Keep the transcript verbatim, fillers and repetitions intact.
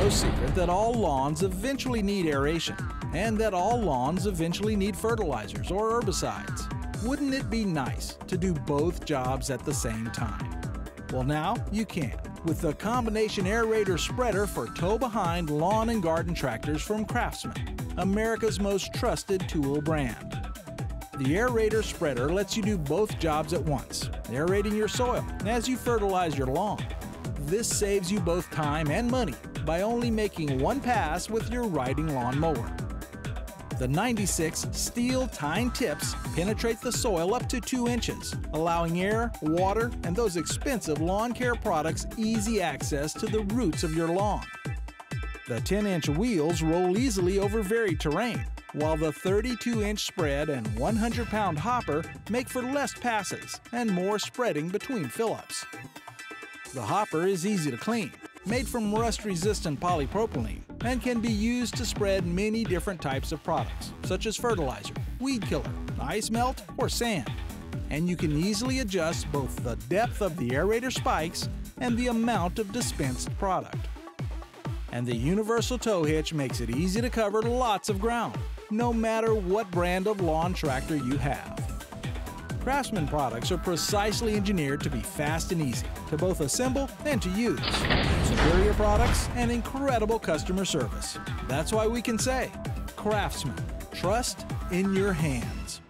no secret that all lawns eventually need aeration, and that all lawns eventually need fertilizers or herbicides. Wouldn't it be nice to do both jobs at the same time? Well, now you can with the combination aerator spreader for tow-behind lawn and garden tractors from Craftsman, America's most trusted tool brand. The aerator spreader lets you do both jobs at once, aerating your soil as you fertilize your lawn. This saves you both time and money by only making one pass with your riding lawn mower. The ninety-six steel tine tips penetrate the soil up to two inches, allowing air, water, and those expensive lawn care products easy access to the roots of your lawn. The ten inch wheels roll easily over varied terrain, while the thirty-two inch spread and one hundred pound hopper make for less passes and more spreading between fill-ups. The hopper is easy to clean, made from rust-resistant polypropylene, and can be used to spread many different types of products, such as fertilizer, weed killer, ice melt, or sand. And you can easily adjust both the depth of the aerator spikes and the amount of dispensed product. And the universal tow hitch makes it easy to cover lots of ground, no matter what brand of lawn tractor you have. Craftsman products are precisely engineered to be fast and easy to both assemble and to use. Superior products and incredible customer service. That's why we can say, Craftsman, trust in your hands.